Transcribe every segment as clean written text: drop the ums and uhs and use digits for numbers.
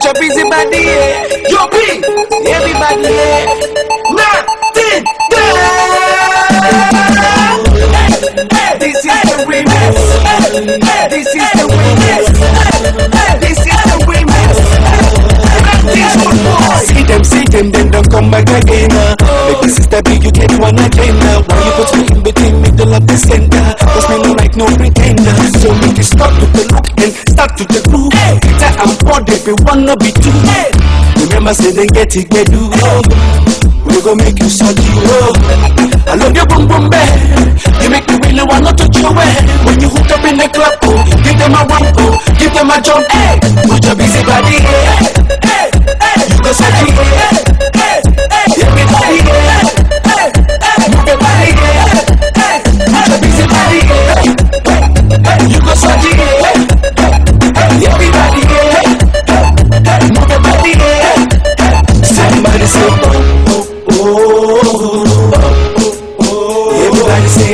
your busy body, yeah. Yo, B, Everybody, yeah. nothing there. This is the remix. This is the remix. This is the remix. This one boy. See them, then don't come back again. Baby sister, be you get one agenda. Why you put me in between middle of the center? Cause me no like no pretender. So make it stop to the look and start to the groove. That I'm bored if you wanna be too. Remember say then get it, get do. We gon' make you salty, oh. I love your boom boom bang. You make me really wanna touch your way. When you hook up in the club, oh, give them a rump, oh, give them a jump, hey. Put your busy body, hey, hey, hey. You go salty, hey, hey, hey. Everybody, hey, hey, hey. Move your body, hey, hey. Put your busy body, hey, hey. You go salty, hey, hey. Everybody, hey, hey. Move your body, hey, hey. Somebody say, oh. Everybody say,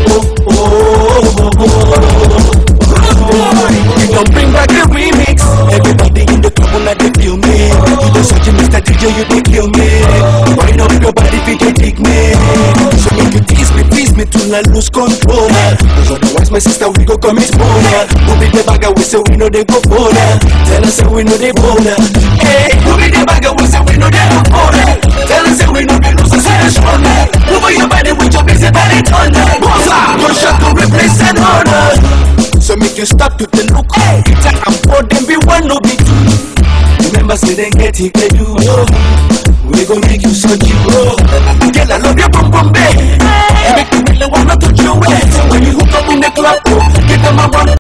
You don't bring back the remix. Everybody in the club wanna they feel me. You don't search Mr. DJ, you they kill me. Wind up your body if you dig me. So make you tease me to not lose control. Cause otherwise my sister we go commit murder. Who be the bagger we say we know they go for that. Tell us say we know they boulder. Hey, who be the bagger we say we know they go for that. Tell us say we know they lose a shoulder. Move your body with your busy body thunder. One shot to replace an order. So make you stop to the look. That I'm bored and be one no be two. Remember say then get it, get you. We gon' make you so you. Girl, I love your boom boom babe. You make me really wanna touch your way. So when you hook up in the club, give them a run.